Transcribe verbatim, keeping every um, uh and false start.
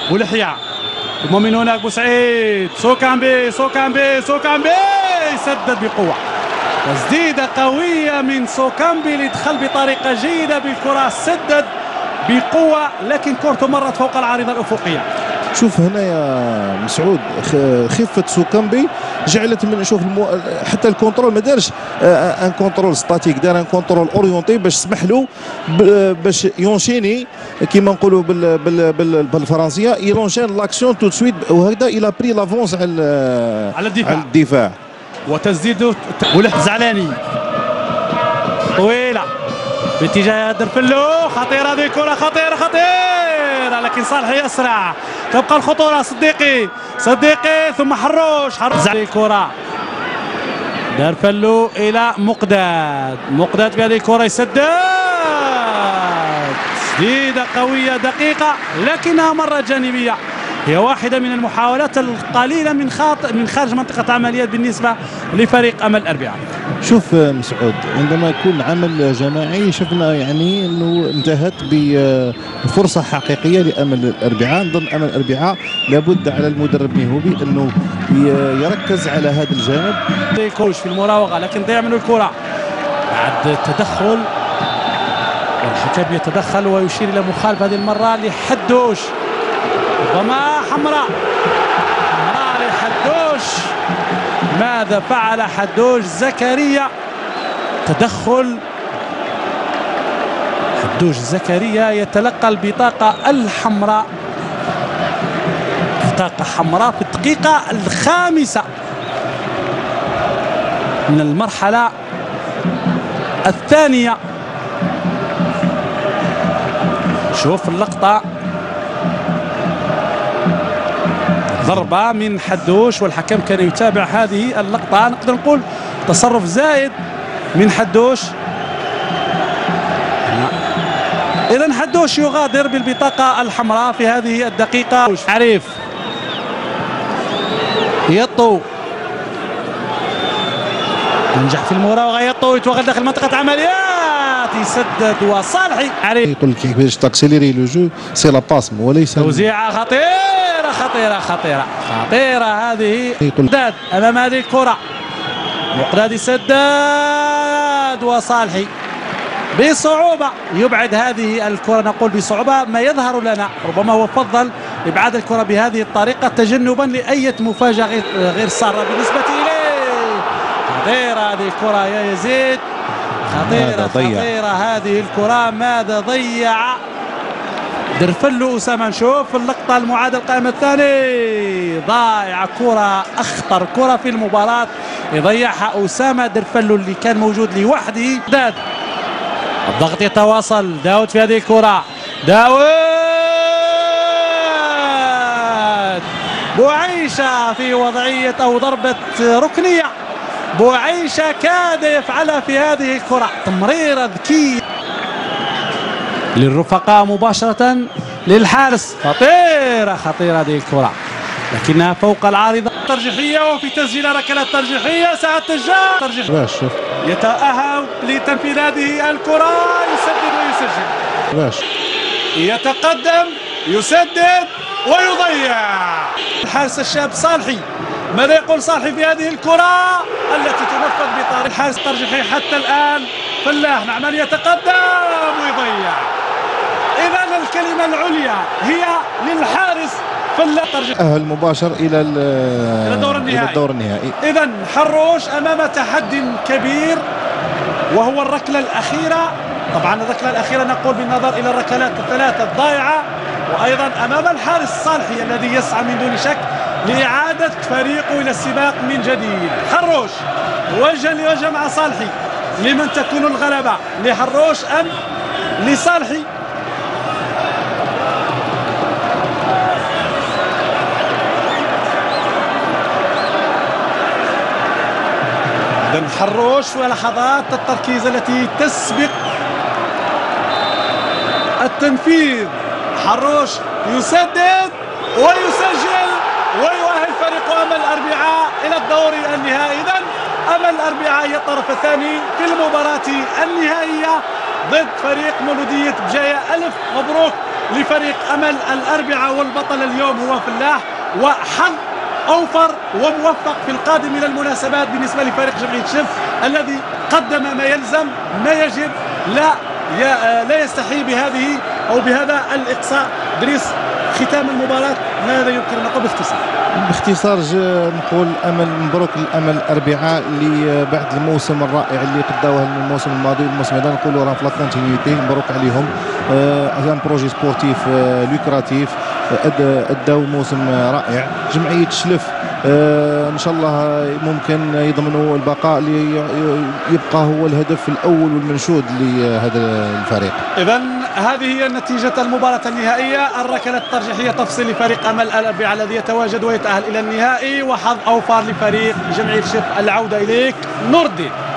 ولحية ثم من هناك بوسعيد سوكامبي سوكامبي سوكامبي يسدد بقوة. تسديدة قوية من سوكامبي اللي دخل بطريقة جيدة بالكرة، سدد بقوة لكن كرته مرت فوق العارضة الأفقية. شوف هنا يا مسعود خفة سوكامبي جعلت من شوف المو... حتى الكونترول ما دارش ان كونترول ستاتيك، دار ان كونترول اورينتي باش سمح له باش يونشيني كيما نقولوا بال... بال... بال... بالفرنسيه يلونشين لاكسيون تو سويت، وهكذا الى بري لافونس على على الدفاع, على الدفاع. وتسديد ولح زعلاني طويله باتجاه درفلو، خطيره هذه الكره، خطيره خطيره لكن صالحي اسرع، تبقى الخطوره. صديقي صديقي ثم حروش حروش الكره درفلو الى مقداد، مقداد بهذه الكره يسدد، تسديده قويه دقيقه لكنها مرة جانبيه. هي واحدة من المحاولات القليلة من خاط من خارج منطقة عمليات بالنسبة لفريق أمل الأربعاء. شوف مسعود عندما يكون عمل جماعي شفنا يعني انه انتهت بفرصة حقيقية لأمل الأربعاء. نظن أمل الأربعاء لابد على المدرب ميهوبي انه يركز على هذا الجانب. كوش في المراوغة لكن ضيع منه الكرة بعد التدخل، والحكم يتدخل ويشير إلى مخالفة هذه المرة لحدوش، ربما حمراء حمراء لحدوش. ماذا فعل حدوش؟ زكريا تدخل حدوش زكريا يتلقى البطاقة الحمراء، بطاقة حمراء في الدقيقة الخامسة من المرحلة الثانية. شوف اللقطة، ضربة من حدوش والحكم كان يتابع هذه اللقطة، نقدر نقول تصرف زايد من حدوش. إذن حدوش يغادر بالبطاقة الحمراء في هذه الدقيقة. عريف يطو ينجح في المراوغة، يطو يتوغل داخل منطقة عمليات يسدد، وصالحي عريف يقول لك كيفاش تاكسيليري لو جو سي لا باس وليس توزيعة خطيرة خطيرة خطيرة خطيرة. هذه مقداد أمام هذه الكرة، مقداد يسدد وصالحي بصعوبة يبعد هذه الكرة. نقول بصعوبة، ما يظهر لنا ربما هو فضل إبعاد الكرة بهذه الطريقة تجنبا لأي مفاجأة غير غير سارة بالنسبة إليه. خطيرة هذه الكرة يا يزيد، خطيرة خطيرة هذه الكرة. ماذا ضيع درفلو أسامة؟ نشوف اللقطة المعادلة القائمة الثاني، ضايع كرة، أخطر كرة في المباراة يضيعها أسامة درفلو اللي كان موجود لوحده. داد الضغط يتواصل، داود في هذه الكرة، داود بوعيشة في وضعية أو ضربة ركنية، بوعيشة كاد يفعلها في هذه الكرة، تمريرة ذكية للرفقاء مباشرة للحارس. خطيرة خطيرة هذه الكرة لكنها فوق العارضة. ترجيحية وفي تسجيل ركلات ترجيحية، ساعة تسجيل ترجيح يتأهل لتنفيذ هذه الكرة، يسدد ويسجل باش يتقدم يسدد ويضيع. الحارس الشاب صالحي، ماذا يقول صالحي في هذه الكرة التي تنفذ بطريقة الحارس الترجيحي حتى الآن؟ فلاح نعمان يتقدم ويضيع. إذا الكلمة العليا هي للحارس فلاح ترجيح، أهل مباشر إلى إلى الدور النهائي. إلى الدور النهائي. إذا حروش أمام تحدي كبير وهو الركلة الأخيرة. طبعا الركلة الأخيرة نقول بالنظر إلى الركلات الثلاثة الضائعة، وأيضا أمام الحارس الصالحي الذي يسعى من دون شك لإعادة فريقه إلى السباق من جديد. حروش وجها لوجه مع صالحي، لمن تكون الغلبة، لحروش أم لصالحي؟ إذن حروش ولحظات التركيز التي تسبق التنفيذ. حروش يسدد ويسجل ويؤهل فريق أمل الأربعاء إلى الدور النهائي. إذن أمل الأربعاء هي الطرف الثاني في المباراة النهائية ضد فريق مولودية بجاية. ألف مبروك لفريق أمل الأربعاء، والبطل اليوم هو فلاح، وحظ أوفر وموفق في القادم من المناسبات بالنسبة لفريق جمعية شف الذي قدم ما يلزم ما يجب، لا لا يستحي بهذه أو بهذا الإقصاء. دريس، ختام المباراة ماذا يمكن أن نقول باختصار؟ باختصار نقول امل مبروك للامل الاربعاء اللي بعد الموسم الرائع اللي قداوه الموسم الماضي الموسم هذا نقولوا راه في لا كونتينيتي، مبروك عليهم. ان بروجي سبورتيف لوكراتيف، اداو موسم رائع. جمعيه شلف ان شاء الله ممكن يضمنوا البقاء، يبقى هو الهدف الاول والمنشود لهذا الفريق. اذا هذه هي نتيجة المباراة النهائية. الركلة الترجيحية تفصل لفريق أمل الأربعاء الذي يتواجد ويتأهل إلى النهائي، وحظ أوفر لفريق جمعية شف. العودة إليك نور الدين.